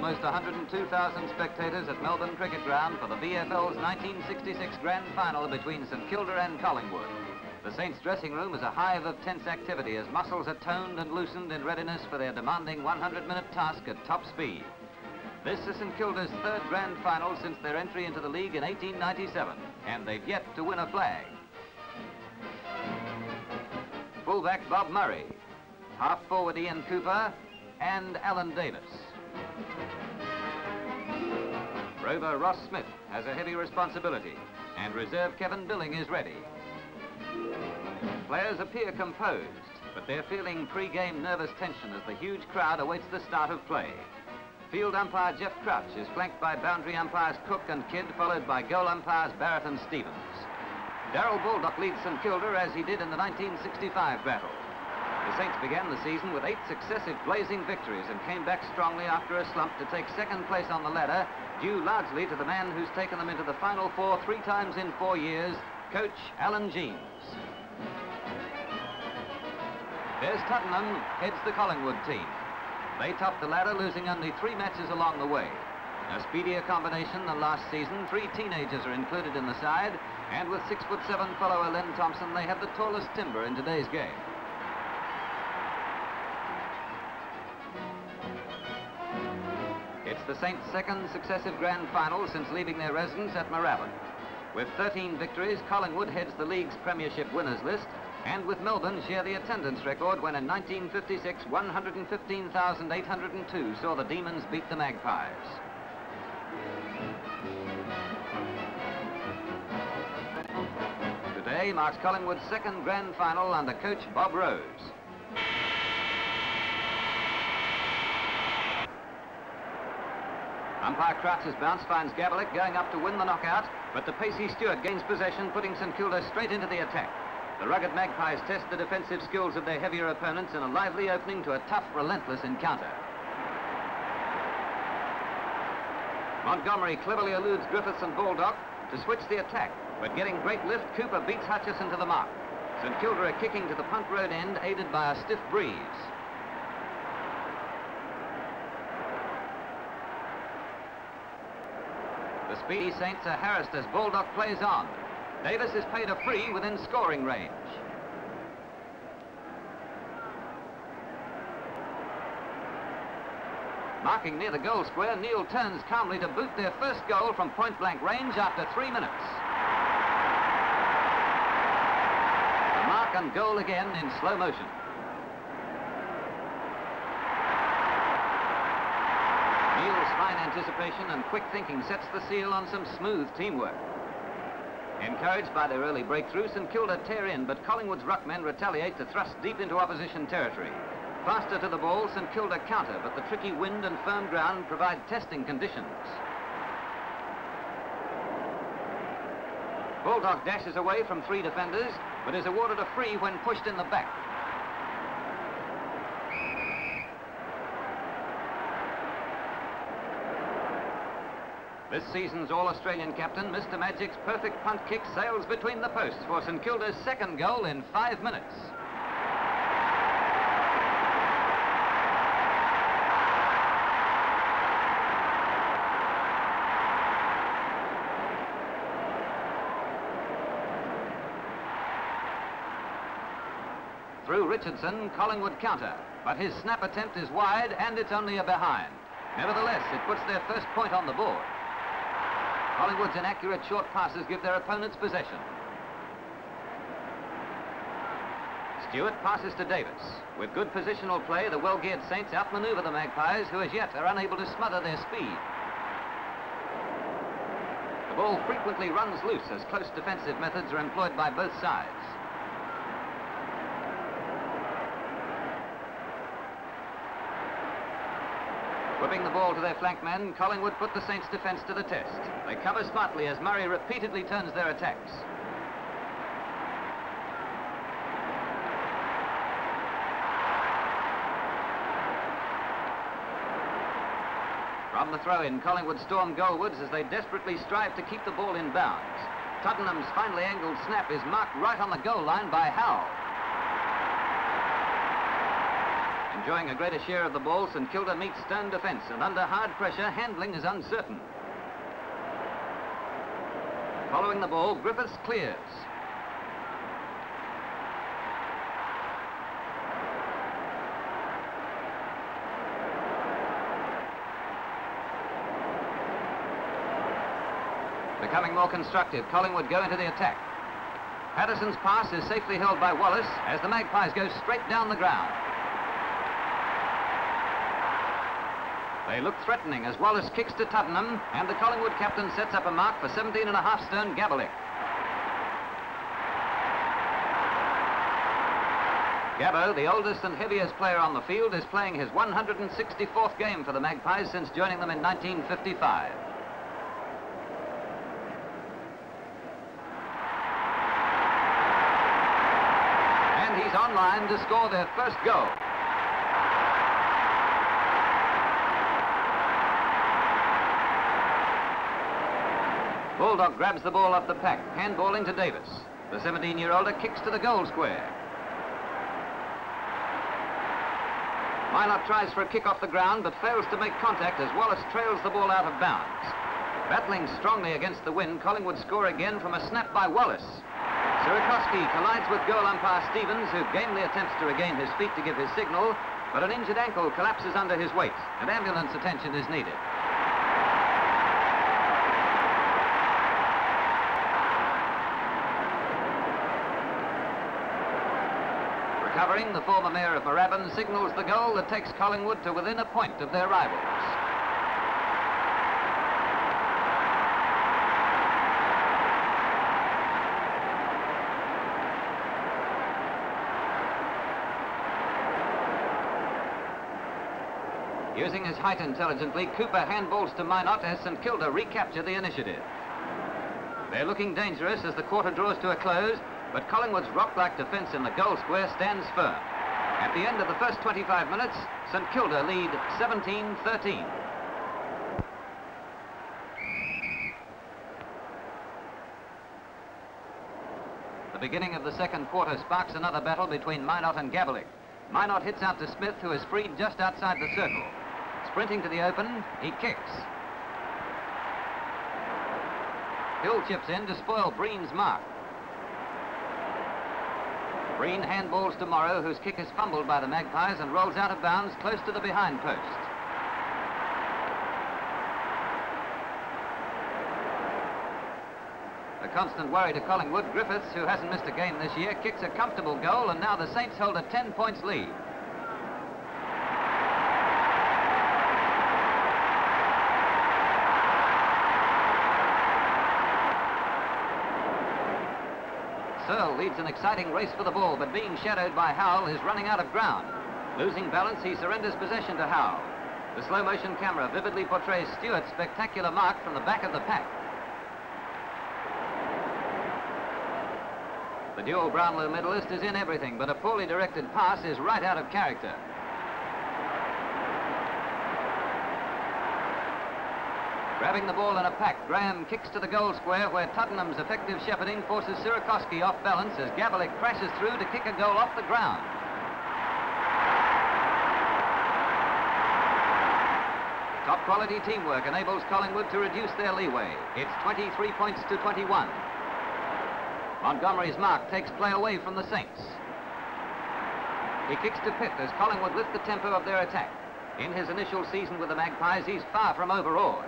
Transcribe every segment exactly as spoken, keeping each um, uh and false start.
almost one hundred two thousand spectators at Melbourne Cricket Ground for the V F L's nineteen sixty-six Grand Final between St Kilda and Collingwood. The Saints' dressing room is a hive of tense activity as muscles are toned and loosened in readiness for their demanding one hundred minute task at top speed. This is St Kilda's third Grand Final since their entry into the league in eighteen ninety-seven, and they've yet to win a flag. Fullback Bob Murray, half-forward Ian Cooper, and Alan Davis. Rover Ross Smith has a heavy responsibility, and reserve Kevin Billing is ready. Players appear composed, but they're feeling pre-game nervous tension as the huge crowd awaits the start of play. Field umpire Jeff Crouch is flanked by boundary umpires Cook and Kidd, followed by goal umpires Barrett and Stevens. Darrell Baldock leads St Kilda as he did in the nineteen sixty-five battle. The Saints began the season with eight successive blazing victories and came back strongly after a slump to take second place on the ladder, due largely to the man who's taken them into the Final Four three times in four years, Coach Alan Jeames. There's Tottenham, heads the Collingwood team. They topped the ladder, losing only three matches along the way. A speedier combination than last season, three teenagers are included in the side, and with six foot seven follower Len Thompson, they have the tallest timber in today's game. It's the Saints' second successive Grand Final since leaving their residence at Moorabbin. With thirteen victories, Collingwood heads the league's premiership winners list, and with Melbourne share the attendance record when in nineteen fifty-six, one hundred fifteen thousand eight hundred two saw the Demons beat the Magpies. Today marks Collingwood's second Grand Final under coach Bob Rose. Umpire Crouch's bounce finds Gavalik going up to win the knockout, but the pacey Stewart gains possession, putting St Kilda straight into the attack. The rugged Magpies test the defensive skills of their heavier opponents in a lively opening to a tough, relentless encounter. Montgomery cleverly eludes Griffiths and Baldock to switch the attack, but getting great lift, Cooper beats Hutchison to the mark. St Kilda are kicking to the punt road end, aided by a stiff breeze. The speedy Saints are harassed as Baldock plays on. Davis is paid a free within scoring range. Marking near the goal square, Neil turns calmly to boot their first goal from point-blank range after three minutes. The mark and goal again in slow motion. Neil's fine anticipation and quick thinking sets the seal on some smooth teamwork. Encouraged by their early breakthrough, St Kilda tear in, but Collingwood's ruckmen retaliate to thrust deep into opposition territory. Faster to the ball, St Kilda counter, but the tricky wind and firm ground provide testing conditions. Baldock dashes away from three defenders, but is awarded a free when pushed in the back. This season's All-Australian captain, Mister Magic's perfect punt kick sails between the posts for St Kilda's second goal in five minutes. Through Richardson, Collingwood counter, but his snap attempt is wide and it's only a behind. Nevertheless, it puts their first point on the board. Collingwood's inaccurate short passes give their opponents possession. Stewart passes to Davis. With good positional play, the well-geared Saints outmaneuver the Magpies, who as yet are unable to smother their speed. The ball frequently runs loose as close defensive methods are employed by both sides. Whipping the ball to their flank men, Collingwood put the Saints' defence to the test. They cover smartly as Murray repeatedly turns their attacks. From the throw-in, Collingwood storm goalwards as they desperately strive to keep the ball in bounds. Tottenham's finely angled snap is marked right on the goal line by Howe. Enjoying a greater share of the ball, St Kilda meets stern defence, and under hard pressure, handling is uncertain. Following the ball, Griffiths clears. Becoming more constructive, Collingwood go into the attack. Patterson's pass is safely held by Wallace as the Magpies go straight down the ground. They look threatening as Wallace kicks to Tottenham, and the Collingwood captain sets up a mark for seventeen and a half stone Gabalik. Gabbo, the oldest and heaviest player on the field, is playing his one hundred sixty-fourth game for the Magpies since joining them in nineteen fifty-five. And he's on line to score their first goal. Bulldog grabs the ball off the pack, handballing to Davis. The seventeen-year-older kicks to the goal square. Minot tries for a kick off the ground, but fails to make contact as Wallace trails the ball out of bounds. Battling strongly against the wind, Collingwood score again from a snap by Wallace. Sierakowski collides with goal umpire Stevens, who gamely attempts to regain his feet to give his signal, but an injured ankle collapses under his weight, and ambulance attention is needed. Recovering, the former mayor of Moorabbin signals the goal that takes Collingwood to within a point of their rivals. Using his height intelligently, Cooper handballs to Minot as St Kilda recapture the initiative. They're looking dangerous as the quarter draws to a close, but Collingwood's rock-like defence in the goal square stands firm. At the end of the first twenty-five minutes, St Kilda lead seventeen thirteen. The beginning of the second quarter sparks another battle between Minot and Gabalik. Minot hits out to Smith, who is freed just outside the circle. Sprinting to the open, he kicks. Hill chips in to spoil Breen's mark. Breen handballs to Morrow, whose kick is fumbled by the Magpies and rolls out of bounds close to the behind post. A constant worry to Collingwood, Griffiths, who hasn't missed a game this year, kicks a comfortable goal, and now the Saints hold a ten points lead. Searle leads an exciting race for the ball, but being shadowed by Howell is running out of ground. Losing balance, he surrenders possession to Howell. The slow-motion camera vividly portrays Stewart's spectacular mark from the back of the pack. The dual Brownlow medalist is in everything, but a poorly directed pass is right out of character. Grabbing the ball in a pack, Graham kicks to the goal square, where Tottenham's effective shepherding forces Sierakowski off balance as Gabalik crashes through to kick a goal off the ground. Top quality teamwork enables Collingwood to reduce their leeway. It's twenty-three points to twenty-one. Montgomery's mark takes play away from the Saints. He kicks to Pitt as Collingwood lift the tempo of their attack. In his initial season with the Magpies, he's far from overawed.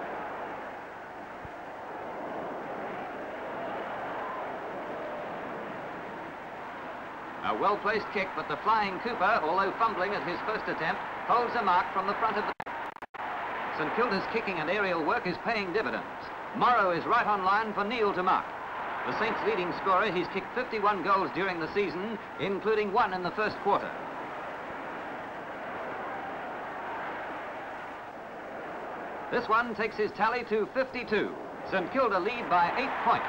A well-placed kick, but the flying Cooper, although fumbling at his first attempt, holds a mark from the front of the... St Kilda's kicking and aerial work is paying dividends. Morrow is right on line for Neal to mark. The Saints' leading scorer, he's kicked fifty-one goals during the season, including one in the first quarter. This one takes his tally to fifty-two. St Kilda lead by eight points.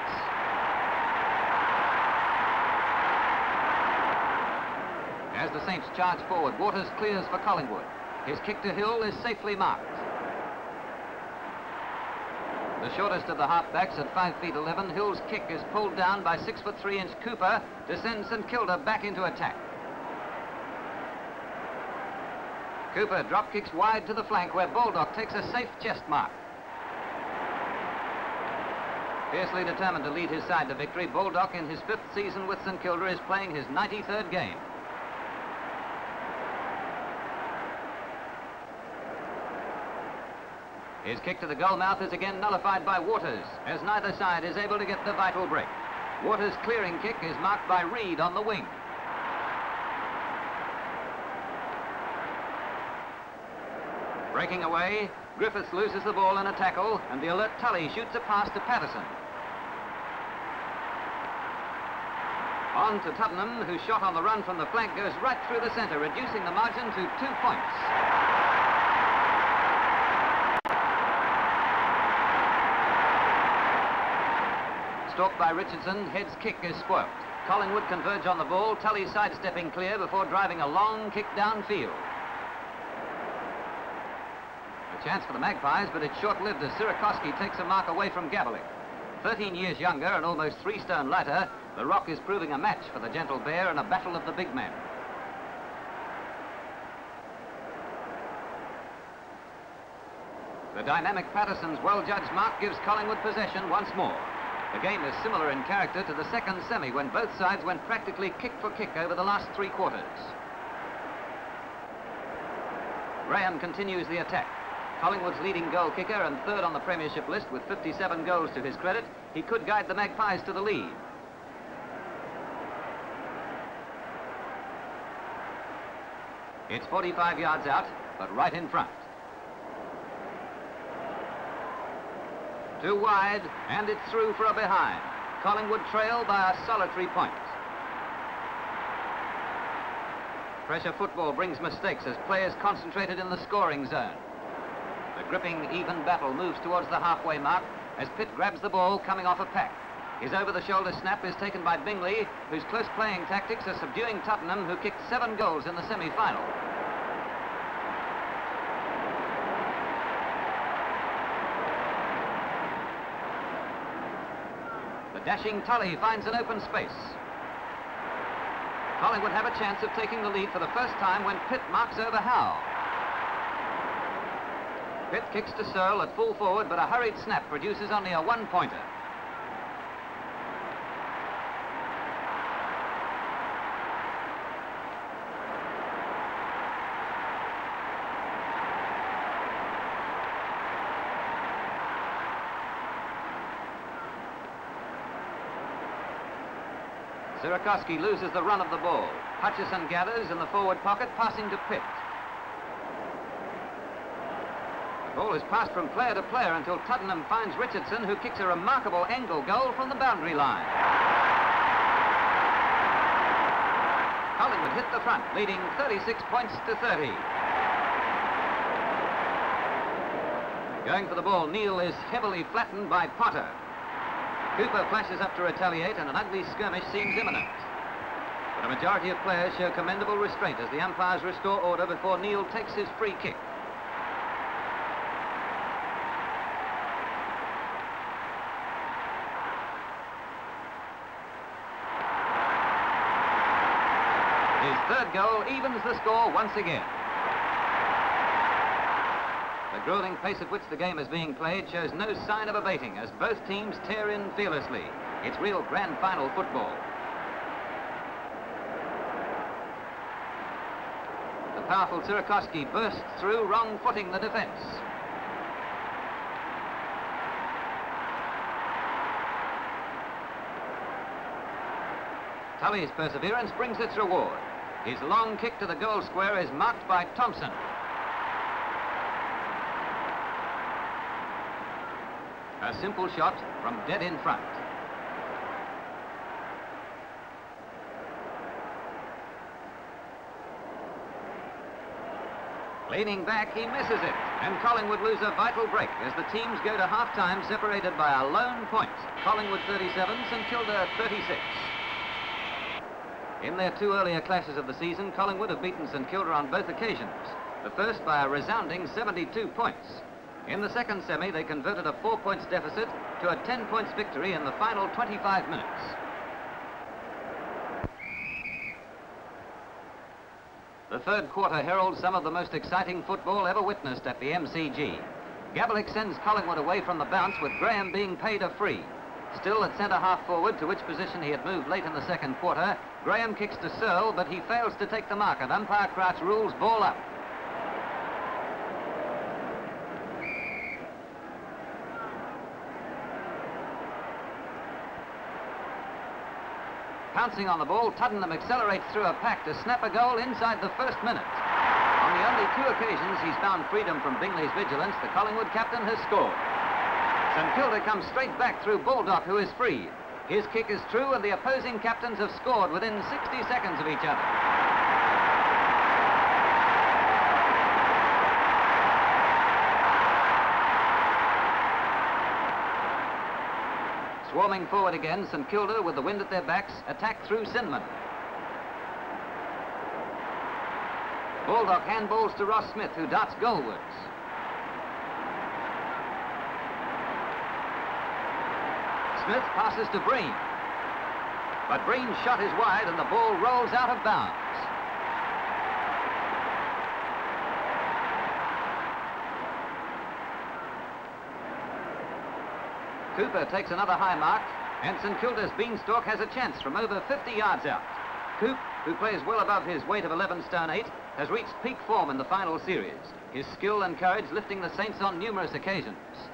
As the Saints charge forward, Waters clears for Collingwood. His kick to Hill is safely marked. The shortest of the halfbacks at five feet eleven, Hill's kick is pulled down by six foot three inch Cooper to send St Kilda back into attack. Cooper drop kicks wide to the flank where Baldock takes a safe chest mark. Fiercely determined to lead his side to victory, Baldock in his fifth season with St Kilda is playing his ninety-third game. His kick to the goal mouth is again nullified by Waters, as neither side is able to get the vital break. Waters' clearing kick is marked by Reed on the wing. Breaking away, Griffiths loses the ball in a tackle, and the alert Tully shoots a pass to Patterson. On to Tottenham, whose shot on the run from the flank goes right through the centre, reducing the margin to two points. Stalked by Richardson, Head's kick is spoilt. Collingwood converge on the ball, Tully sidestepping clear before driving a long kick downfield. A chance for the Magpies, but it's short-lived as Sierakowski takes a mark away from Gabalik. thirteen years younger and almost three stone lighter, the Rock is proving a match for the gentle bear in a battle of the big men. The dynamic Patterson's well-judged mark gives Collingwood possession once more. The game is similar in character to the second semi when both sides went practically kick for kick over the last three quarters. Graham continues the attack. Collingwood's leading goal kicker and third on the premiership list with fifty-seven goals to his credit, he could guide the Magpies to the lead. It's forty-five yards out, but right in front. Too wide, and it's through for a behind. Collingwood trail by a solitary point. Pressure football brings mistakes as players concentrated in the scoring zone. The gripping, even battle moves towards the halfway mark as Pitt grabs the ball coming off a pack. His over-the-shoulder snap is taken by Bingley, whose close playing tactics are subduing Tottenham, who kicked seven goals in the semi-final. The dashing Tully finds an open space. Collingwood have a chance of taking the lead for the first time when Pitt marks over Howe. Pitt kicks to Searle at full forward, but a hurried snap produces only a one-pointer. Sierakowski loses the run of the ball. Hutchison gathers in the forward pocket, passing to Pitt. The ball is passed from player to player until Tottenham finds Richardson, who kicks a remarkable angle goal from the boundary line. Collingwood hit the front, leading thirty-six points to thirty. Going for the ball, Neal is heavily flattened by Potter. Cooper flashes up to retaliate, and an ugly skirmish seems imminent. But a majority of players show commendable restraint as the umpires restore order before Neal takes his free kick. His third goal evens the score once again. The grueling pace at which the game is being played shows no sign of abating as both teams tear in fearlessly. It's real grand final football. The powerful Sierakowski bursts through, wrong-footing the defence. Tully's perseverance brings its reward. His long kick to the goal square is marked by Thompson. A simple shot from dead in front. Leaning back, he misses it, and Collingwood lose a vital break as the teams go to half-time separated by a lone point. Collingwood thirty-seven, St Kilda thirty-six. In their two earlier clashes of the season, Collingwood have beaten St Kilda on both occasions. The first by a resounding seventy-two points. In the second semi, they converted a four points deficit to a ten points victory in the final twenty-five minutes. The third quarter heralds some of the most exciting football ever witnessed at the M C G. Gabelick sends Collingwood away from the bounce with Graham being paid a free. Still at centre-half forward, to which position he had moved late in the second quarter, Graham kicks to Searle, but he fails to take the mark, and umpire Crouch rules ball up. Pouncing on the ball, Tuddenham accelerates through a pack to snap a goal inside the first minute. On the only two occasions he's found freedom from Bingley's vigilance, the Collingwood captain has scored. St Kilda comes straight back through Baldock, who is free. His kick is true, and the opposing captains have scored within sixty seconds of each other. Swarming forward again, St Kilda, with the wind at their backs, attack through Sinman. Baldock handballs to Ross Smith, who darts goalwards. Smith passes to Breen. But Breen's shot is wide and the ball rolls out of bounds. Cooper takes another high mark, and St Kilda's Beanstalk has a chance from over fifty yards out. Coop, who plays well above his weight of eleven stone eight, has reached peak form in the final series, his skill and courage lifting the Saints on numerous occasions.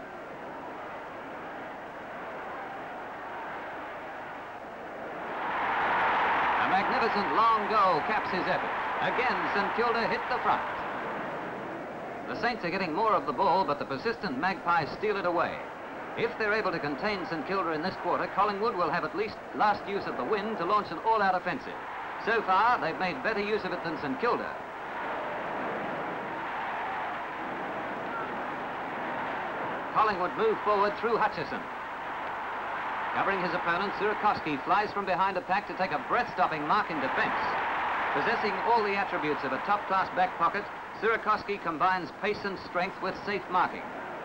A magnificent long goal caps his effort. Again, St Kilda hit the front. The Saints are getting more of the ball, but the persistent Magpies steal it away. If they're able to contain St Kilda in this quarter, Collingwood will have at least last use of the wind to launch an all-out offensive. So far, they've made better use of it than St Kilda. Collingwood move forward through Hutchison. Covering his opponent, Surakoski flies from behind a pack to take a breath-stopping mark in defence. Possessing all the attributes of a top-class back pocket, Surakoski combines pace and strength with safe marking.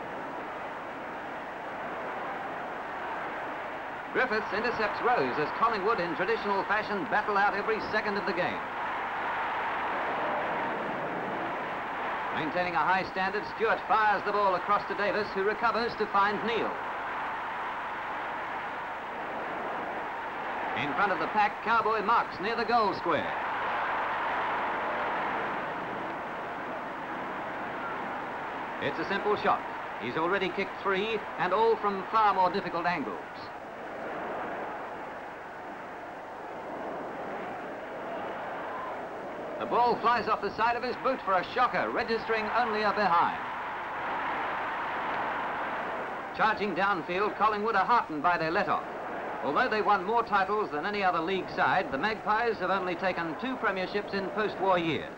Griffiths intercepts Rose as Collingwood, in traditional fashion, battle out every second of the game. Maintaining a high standard, Stewart fires the ball across to Davis, who recovers to find Neal. In front of the pack, Cowboy marks near the goal square. It's a simple shot. He's already kicked three, and all from far more difficult angles. The ball flies off the side of his boot for a shocker, registering only a behind. Charging downfield, Collingwood are heartened by their let-off. Although they won more titles than any other league side, the Magpies have only taken two premierships in post-war years.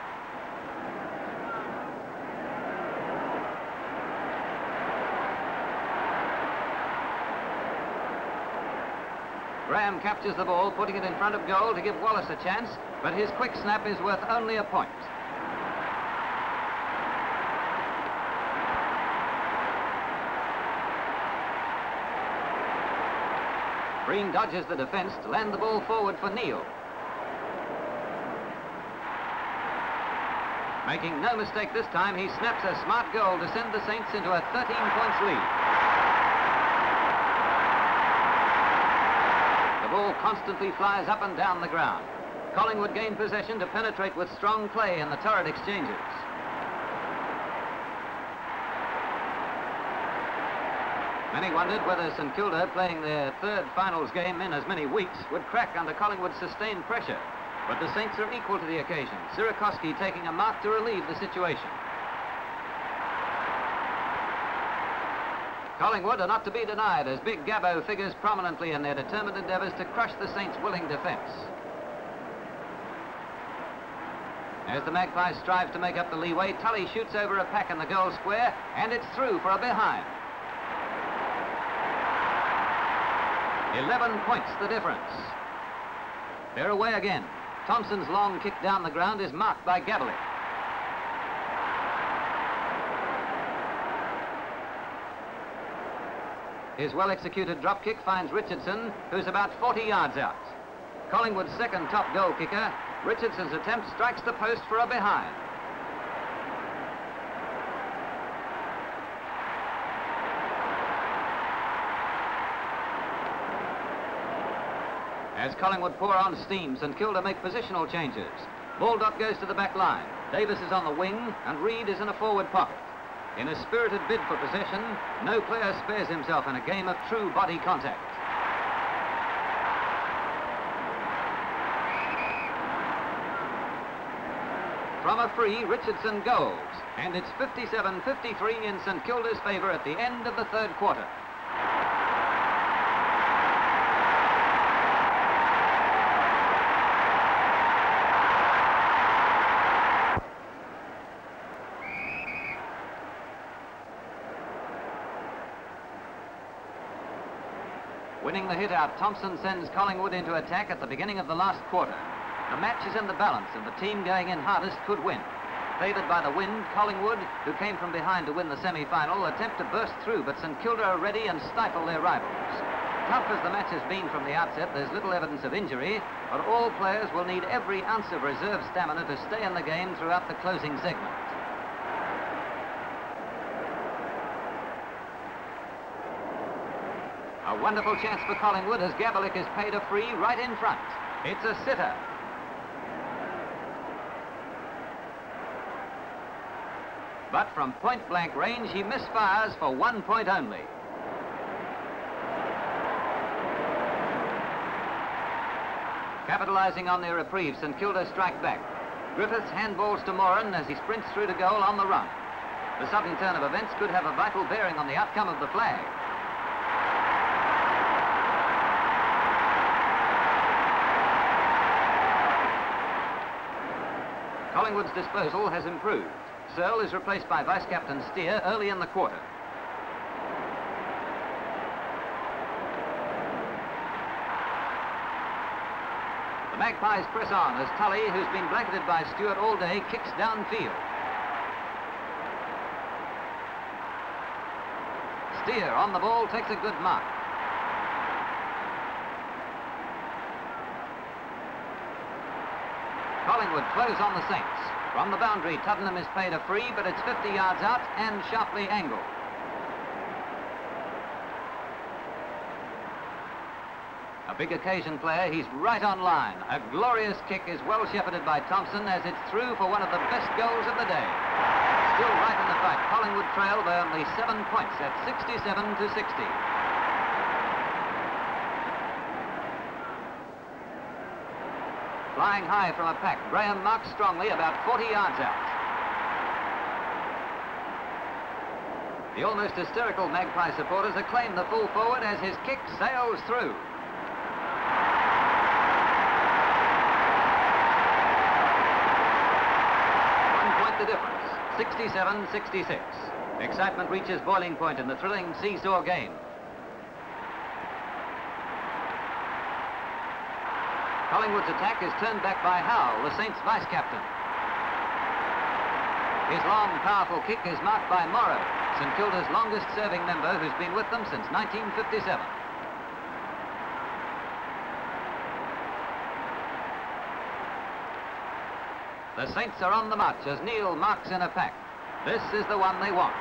Graham captures the ball, putting it in front of goal to give Wallace a chance, but his quick snap is worth only a point. Breen dodges the defence to land the ball forward for Neal. Making no mistake this time, he snaps a smart goal to send the Saints into a thirteen points lead. The ball constantly flies up and down the ground. Collingwood gain possession to penetrate with strong play in the torrid exchanges. Many wondered whether St Kilda, playing their third finals game in as many weeks, would crack under Collingwood's sustained pressure. But the Saints are equal to the occasion, Surakoski taking a mark to relieve the situation. Collingwood are not to be denied, as Big Gabbo figures prominently in their determined endeavours to crush the Saints' willing defence. As the Magpies strive to make up the leeway, Tully shoots over a pack in the goal square, and it's through for a behind. Eleven points the difference. They're away again. Thompson's long kick down the ground is marked by Gabelick. His well-executed drop kick finds Richardson, who's about forty yards out. Collingwood's second top goal kicker, Richardson's attempt strikes the post for a behind. As Collingwood pour on steam, St Kilda make positional changes. Baldock goes to the back line. Davis is on the wing, and Reid is in a forward pocket. In a spirited bid for possession, no player spares himself in a game of true body contact. From a free, Richardson goes, and it's fifty-seven fifty-three in St Kilda's favour at the end of the third quarter. Winning the hit out, Thompson sends Collingwood into attack at the beginning of the last quarter. The match is in the balance, and the team going in hardest could win. Favoured by the wind, Collingwood, who came from behind to win the semi-final, attempt to burst through, but St Kilda are ready and stifle their rivals. Tough as the match has been from the outset, there's little evidence of injury, but all players will need every ounce of reserve stamina to stay in the game throughout the closing segment. A wonderful chance for Collingwood as Gabalik is paid a free right in front. It's a sitter. But from point-blank range, he misfires for one point only. Capitalising on their reprieve, St Kilda strike back. Griffiths handballs to Moran as he sprints through to goal on the run. The sudden turn of events could have a vital bearing on the outcome of the flag. Collingwood's disposal has improved. Searle is replaced by Vice-Captain Steer early in the quarter. The Magpies press on as Tully, who's been blanketed by Stewart all day, kicks downfield. Steer on the ball takes a good mark. Collingwood close on the Saints. From the boundary, Tuddenham is paid a free, but it's fifty yards out and sharply angled. A big occasion player, he's right on line. A glorious kick is well shepherded by Thompson as it's through for one of the best goals of the day. Still right in the fight, Collingwood trail by only seven points at sixty-seven to sixty. Flying high from a pack, Graham marks strongly about forty yards out. The almost hysterical Magpie supporters acclaim the full forward as his kick sails through. One point the difference, sixty-seven sixty-six. Excitement reaches boiling point in the thrilling seesaw game. Collingwood's attack is turned back by Howell, the Saints' vice-captain. His long, powerful kick is marked by Morrow, St Kilda's longest-serving member, who's been with them since nineteen fifty-seven. The Saints are on the march as Neil marks in a pack. This is the one they want.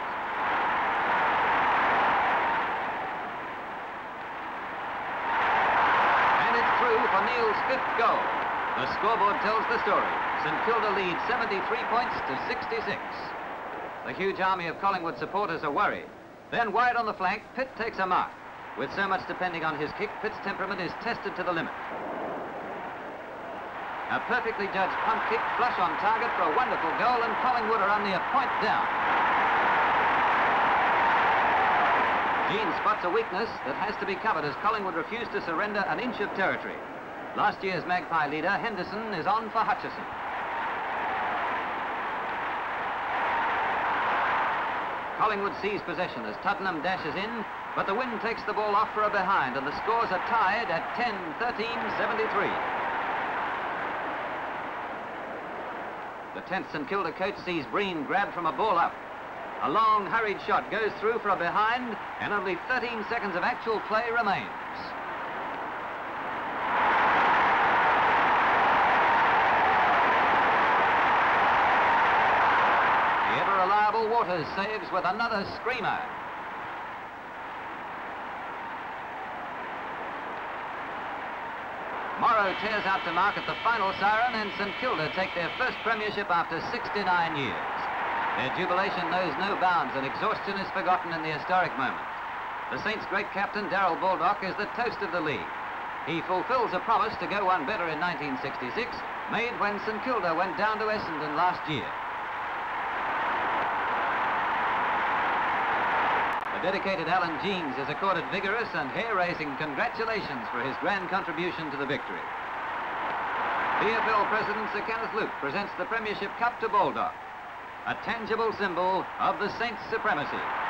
For Neil's fifth goal. The scoreboard tells the story. St Kilda leads seventy-three points to sixty-six. The huge army of Collingwood supporters are worried. Then wide on the flank, Pitt takes a mark. With so much depending on his kick, Pitt's temperament is tested to the limit. A perfectly judged pump kick, flush on target for a wonderful goal, and Collingwood are only a point down. Jean spots a weakness that has to be covered as Collingwood refuse to surrender an inch of territory. Last year's Magpie leader, Henderson, is on for Hutchison. Collingwood sees possession as Tuddenham dashes in, but the wind takes the ball off for a behind, and the scores are tied at ten thirteen seventy-three. The tenth St Kilda coach sees Breen grabbed from a ball up. A long, hurried shot goes through for a behind, and only thirteen seconds of actual play remains. Kilda's saves with another screamer. Morrow tears out to mark at the final siren, and St Kilda take their first premiership after sixty-nine years. Their jubilation knows no bounds, and exhaustion is forgotten in the historic moment. The Saints' great captain, Darrell Baldock, is the toast of the league. He fulfills a promise to go one better in nineteen sixty-six, made when St Kilda went down to Essendon last year. The dedicated Alan Jeans is accorded vigorous and hair-raising congratulations for his grand contribution to the victory. V F L President Sir Kenneth Luke presents the Premiership Cup to Baldock, a tangible symbol of the Saints' supremacy.